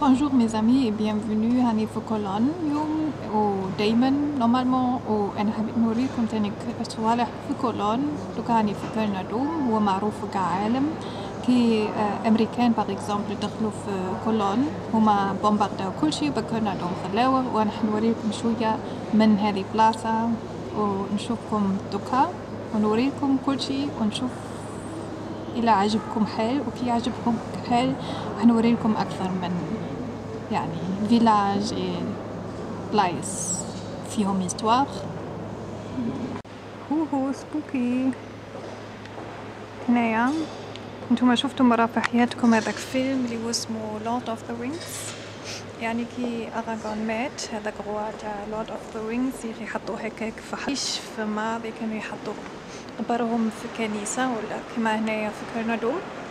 Bonjour mes amis et bienvenue هاني في كولون اليوم ودايما نورمالمون وانا حبيت نوريكم تاني صوالح في كولون دوكا هاني في كولن دوم هو معروف كعالم كي امريكان باغ اكزومبل دخلوا في كولون هما بومبارداو كل شيء بكولن دوم خلاوه وانا حنوريكم شويه من هذه بلاصه ونشوفكم دوكا ونوريكم كل شيء ونشوف إلى عجبكم حال وكي عجبكم حال حنوريكم أكثر من يعني فيلاج بلايص فيهم هيستوار. هو سبوكي هنايا انتم شفتوا مرة في حياتكم هذاك فيلم اللي هو اسمه لورد اوف ذا رينجز، يعني كي اراغون مات هذاك الروا تاع لورد اوف ذا رينجز يحطوه هكاك في حيش في الماضي كانوا يحطوه قبرهم في كنيسة ولا كما هنايا في كرنادو.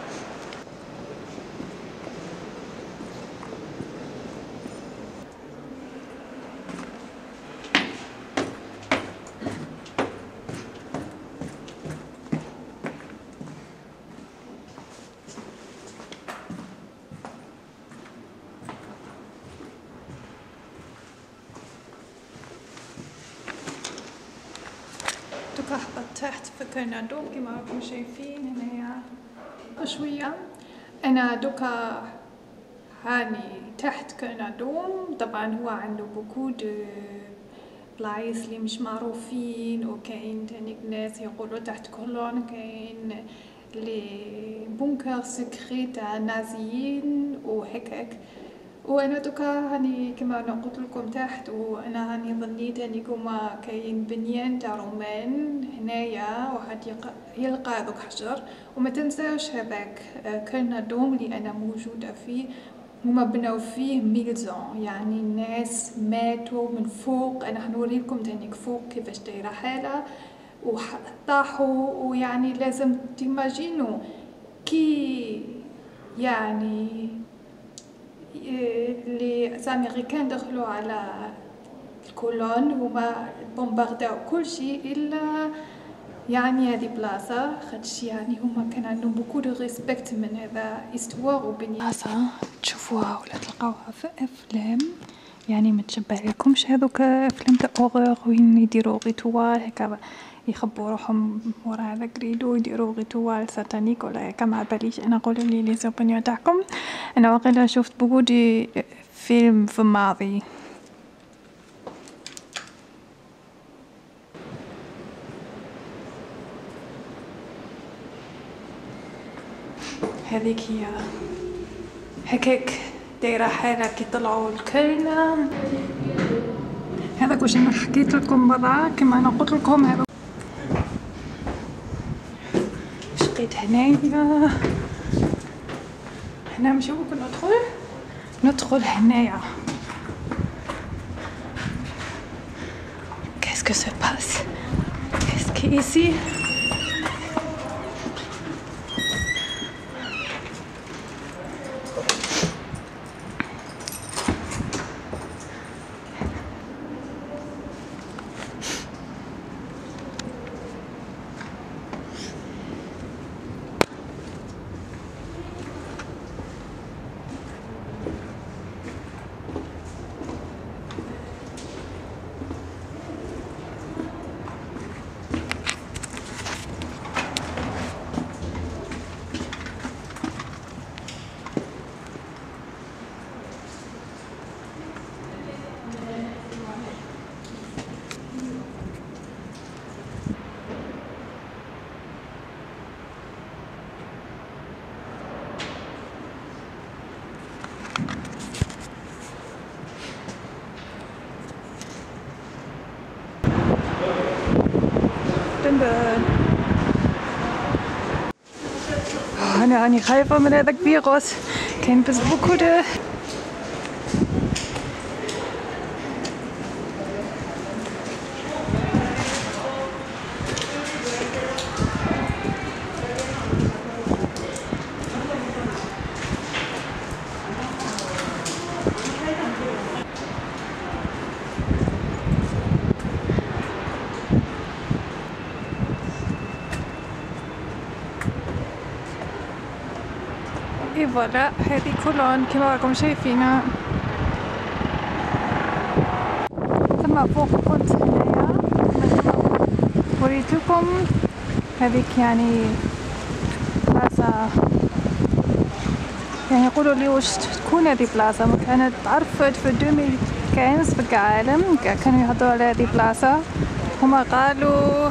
دوكا هبط تحت في كرنادو كما راكم شايفين هنايا شوية. أنا دوكا هاني تحت كرنادوم، طبعا هو عنده بوكو دو بلايص اللي مش معروفين وكاين تاني ناس يقولوا تحت كولون كاين لي بونكر سكري تاع نازيين وهكاك. وانا دوكا هاني كما قلت لكم تحت وانا هاني ظنيت هاني كما كاين بنيان تاع رومان هنايا واحد يلقى هذوك حجر. وما تنساوش هذاك كرنادوم اللي انا موجوده فيه هما بناو فيه ميلزون، يعني الناس ماتوا من فوق. انا حنوريكم تانيك فوق كيفاش دايره حاله وطاحوا، ويعني لازم تيماجينو كي يعني لي امريكان دخلوا على الكولون هما بومبارداو كل شيء الا يعني هذه بلاصه خاطش يعني هما كان عندهم بوكو دو ريسبكت من هذا استوار وبني بلاصه تشوفوها ولا تلقاوها في افلام، يعني ما تشبه لكمش هذوك افلام تاع اورور وين يديروا ريتوال هكا يخبوا روحهم ورا هذاك ريدو يديروا ريتوال ساتانيك ولا هكا. ما باليش انا قولوا لي لي زوبينيون تاعكم. انا واقيلا شفت بوكو دي فيلم في الماضي. هذيك هي هكاك دايره حاله كي طلعوا الكلنا. هذاك واش انا حكيت لكم برا كما انا قلت لكم. هذا شقيت هنايا هنا ماشي ممكن ندخل هنايا. Qu'est-ce que se passe? Qu'est-ce qui est ici? أنا راني خايفة من هذاك فيروس كاين بس بوكو دو Et فوالا هذه كولون كما راكم شايفينها. ثم فوق كنت هنايا وريت لكم هذيك يعني بلاصة، يعني يقولوا لي واش تكون هذه بلاصة. ما كانت تعرفت في 2015 في العالم كانوا يهضروا على هذه بلاصة. هما قالوا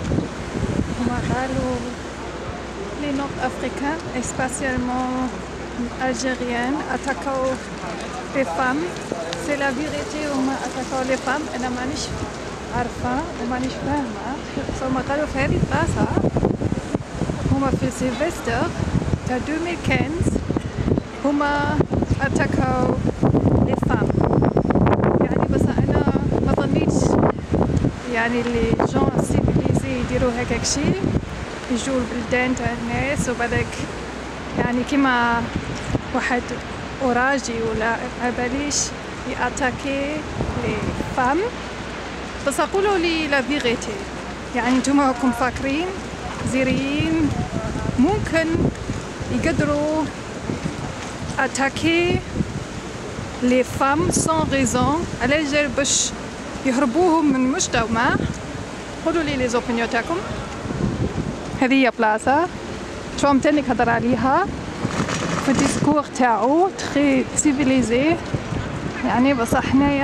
les Nord-Africains et spécialement algériens attaquent les femmes. C'est la vérité. هما attaquent les femmes. أنا مانيش عارفة ومانيش فاهمة. هما قالوا في هذه البلاصة هما في سيلفستر تاع 2015 هما attaquent les femmes. يعني بس أنا ما ظنيتش يعني لي جون سيفيليزي يديروا هكاك شي، يجوا البلدان تاع الناس وبعدك يعني كيما واحد اوراجي ولا عباليش ياتاكي لي فام. بس اقولوا لي لا فيغيتي، يعني نتوما راكم فاكرين زيريين ممكن يقدروا اتاكي لي فام سون ريزون على جال باش يهربوهم من المجتمع. قولوا لي لي زوبينيون تاعكم. هذه هي بلاصة ترامب تاني هضر عليها في الديسكور تاعو تخي سيفيليزي، يعني بصح حنايا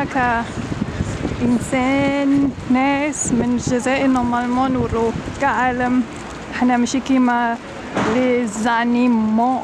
كإنسان ناس من الجزائر نورمالمون نورو كعالم حنا ماشي كيما لي زانيمون.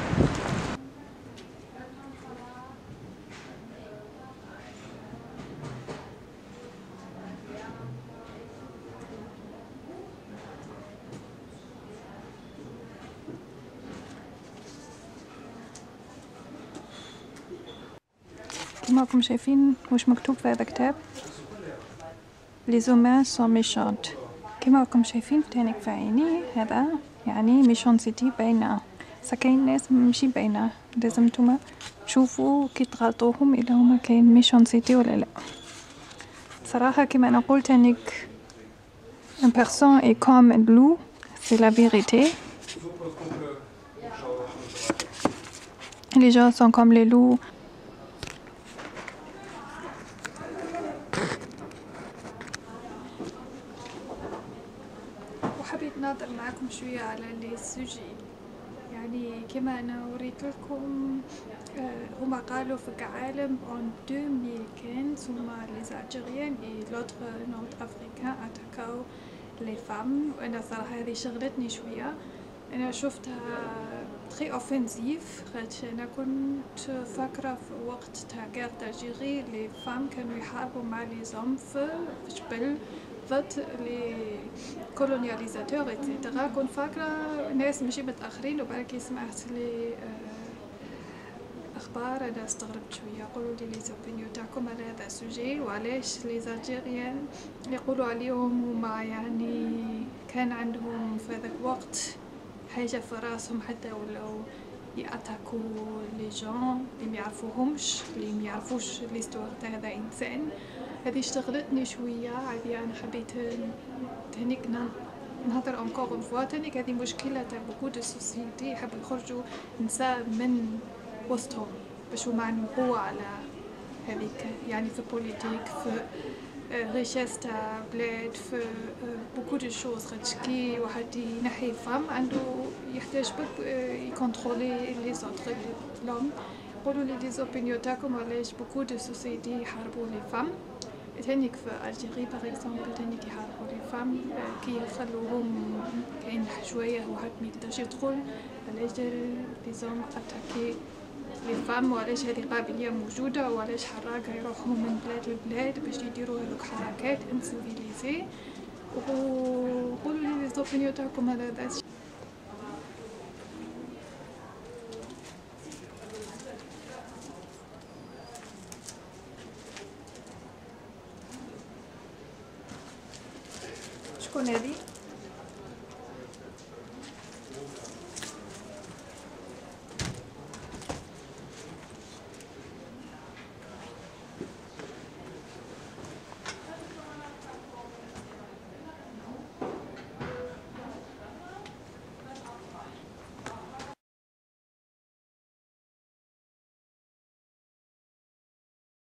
كما راكم شايفين واش مكتوب في هذا الكتاب لي زومان سون ميشونت. كما راكم شايفين تانيك في عيني هذا يعني ميشونسيتي باينه، كاين ناس ماشي باينه. لازم نتوما تشوفوا كي تغلطوهم الا هما كاين ميشونسيتي ولا لا. صراحه كما انا قلت تانيك ان بيرسون اي كوم ان لو سي لا فيريتي. les gens sont comme les loups. وحبيت ناظر معكم شوية على لي سوجي، يعني كما أنا وريت لكم هما قالوا في العالم en 2015 هما les Algériens et l'autre Nord-Africain attaquaient les femmes. وأنا صراحة هذه شغلتني شوية. أنا شفتها تري اوفنسيف خاطش أنا كنت فاكرة في وقت تاع غير تالجيري لي فام كانوا يحاربوا مع لي زوم في جبل ضد لي كولونياليزاتور ايتترا. كنت فاكرة ناس ماشي متأخرين، وبعد كي سمعت لي أخبار أنا استغربت شوية. قولوا لي لي زوبينيون تاعكم على هذا السوجي، وعلاش لي زالجيريان يقولوا عليهم هما يعني كان عندهم في هذاك الوقت حاجة في راسهم حتى ولو يأتاكو لي جون اللي ميعرفوهمش اللي ميعرفوش ليستوار تاع هذا إنسان. هذه اشتغلتني شوية. عادي أنا حبيت تانيك نهضر انكور اون فوا. تانيك هذه مشكلة تاع بوكو دو سوسيتي يحبوا يخرجوا نساء من وسطهم باش هما عندهم قوة على هذيك، يعني في بوليتيك في ريشيس تاع بلاد في بوكو دو شوز. خاطش كي واحد ينحي فام عنده يحتاج يكونترولي لي زوتر لوم. قولوا لي لي زوبينيون تاعكم علاش بوكو دو سوسيتي يحاربوا لي فام. تانيك في الجيري باغ اكزومبل تانيك يحاربوا لي فام كي يخلوهم كاين شويه واحد ميقدرش يدخل على جال لي زوم اتاكي لي فام، وعلاش هذه قابليه موجوده، وعلاش حراقه يروحوا من بلاد لبلاد باش يديروا هذوك حركات انسيفيليزي. وقولوا لي لي زوبينيون تاعكم على هذا الشيء. شكون هذه؟